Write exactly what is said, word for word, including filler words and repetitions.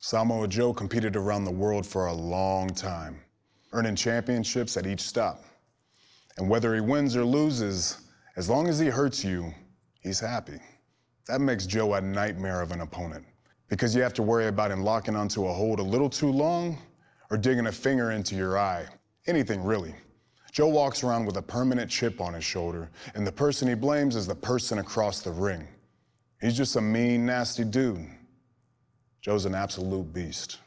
Samoa Joe competed around the world for a long time, earning championships at each stop. And whether he wins or loses, as long as he hurts you, he's happy. That makes Joe a nightmare of an opponent, because you have to worry about him locking onto a hold a little too long or digging a finger into your eye. Anything, really. Joe walks around with a permanent chip on his shoulder, and the person he blames is the person across the ring. He's just a mean, nasty dude. Joe's an absolute beast.